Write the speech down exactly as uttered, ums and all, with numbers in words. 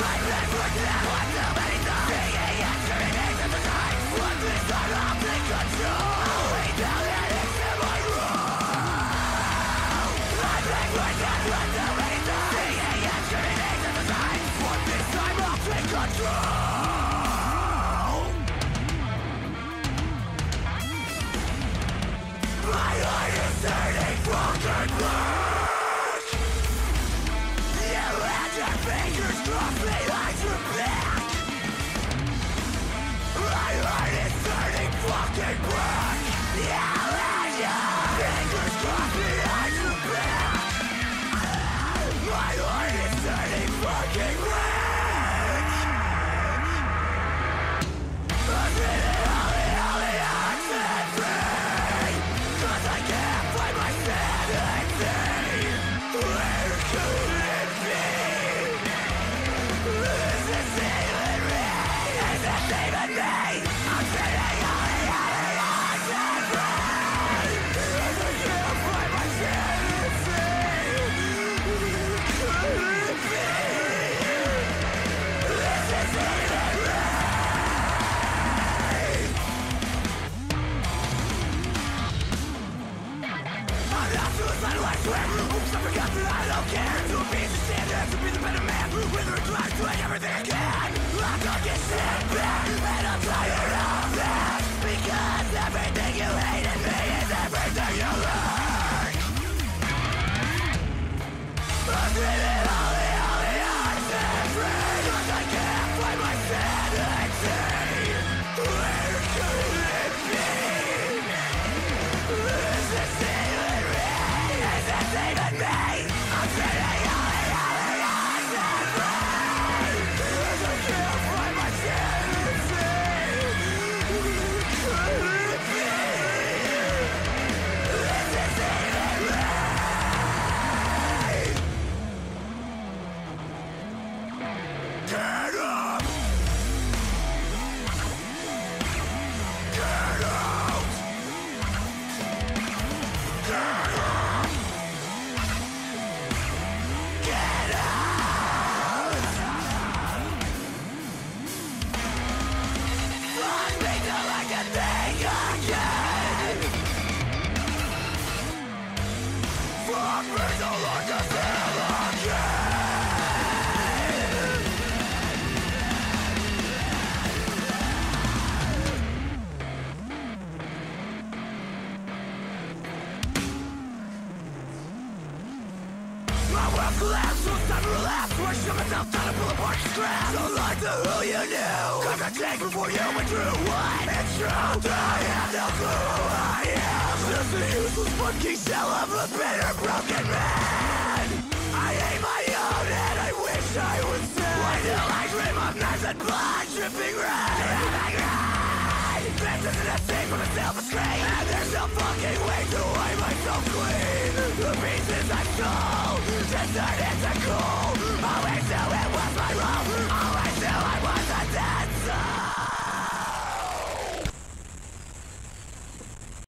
Collapse, so it's time to relapse. Worship myself, trying to pull apart the scraps. Don't like the who you knew. Cause I take before you went through what? It's true, I have no clue who I am. Just a useless fucking shell of a bitter, broken man. I hate my own and I wish I was dead. Why do I dream of knives and blood dripping red? Dripping red. This isn't a thing from a selfish screen. And there's no fucking way to wipe myself clean. The pieces I stole just turned into coal.